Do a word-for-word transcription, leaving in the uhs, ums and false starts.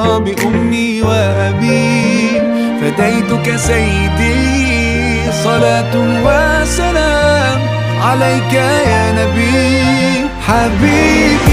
بأمي وأبي، فديتك سيدي، صلاة وسلام عليك يا نبي. حبيبي